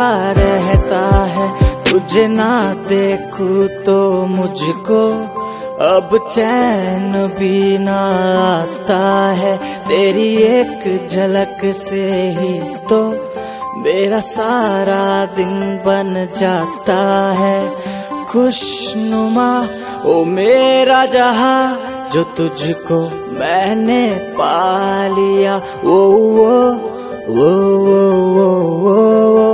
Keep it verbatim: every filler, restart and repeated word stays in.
रहता है तुझे ना देखूं तो मुझको अब चैन भी ना आता है। तेरी एक झलक से ही तो मेरा सारा दिन बन जाता है। खुशनुमा ओ मेरा जहां जो तुझको मैंने पा लिया। वो वो वो वो वो, वो, वो